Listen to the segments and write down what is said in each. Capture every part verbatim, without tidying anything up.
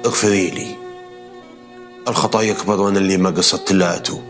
اغفري لي، الخطايا أكبر وأنا اللي ما قصدت لا أتوب،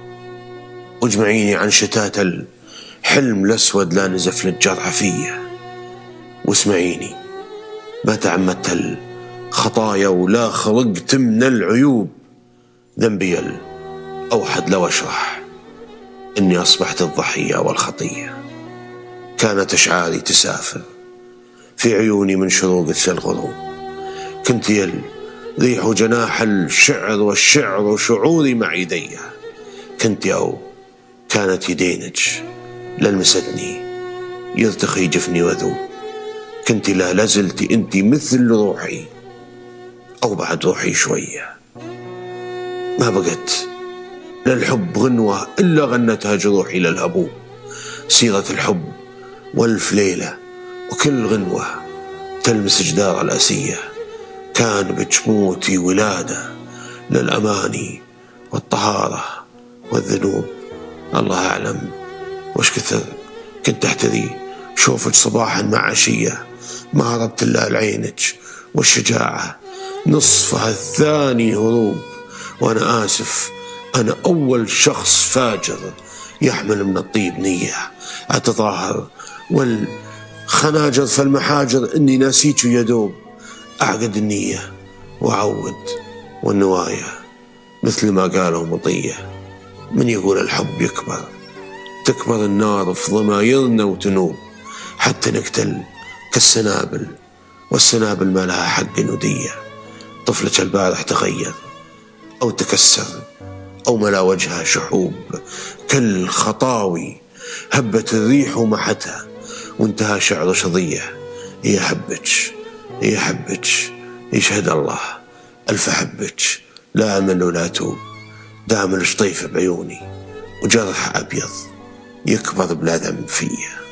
واجمعيني عن شتات الحلم الأسود لا نزف للجرح فيه، واسمعيني ما تعمدت الخطايا ولا خلقت من العيوب، ذنبي الأوحد لو أشرح إني أصبحت الضحية والخطية. كانت أشعاري تسافر في عيوني من شروق الغروب، كنت يل ريح جناح الشعر والشعر وشعوري مع يدي، كنت أو كانت يدينك للمستني يرتخي جفني وذوب، كنت لا لازلت انت مثل روحي أو بعد روحي شوية. ما بقت للحب غنوة إلا غنتها جروحي للهبوب، سيرة الحب والف ليلة وكل غنوة تلمس جدار الأسية، كان بجموتي ولادة للأماني والطهارة والذنوب. الله أعلم وش كثر كنت أحتري شوفك صباحا مع عشية، ما هربت إلا لعينك والشجاعة نصفها الثاني هروب. وأنا آسف، أنا أول شخص فاجر يحمل من الطيب نية، أتظاهر والخناجر فالمحاجر إني ناسيك يدوب، أعقد النية وأعود والنوايا مثل ما قالوا مطية. من يقول الحب يكبر، تكبر النار في ضمايرنا وتنوب، حتى نقتل كالسنابل والسنابل ما لها حق ندية. طفلك البارح تغير أو تكسر أو ملا وجهها شحوب، كل خطاوي هبت الريح ومحتها وانتهى شعر شظية. هي حبك هي حبك يشهد الله ألف حبك، لا أمل ولا توب، دام الشطيف بعيوني وجرح أبيض يكبر بلا ذنب فيه.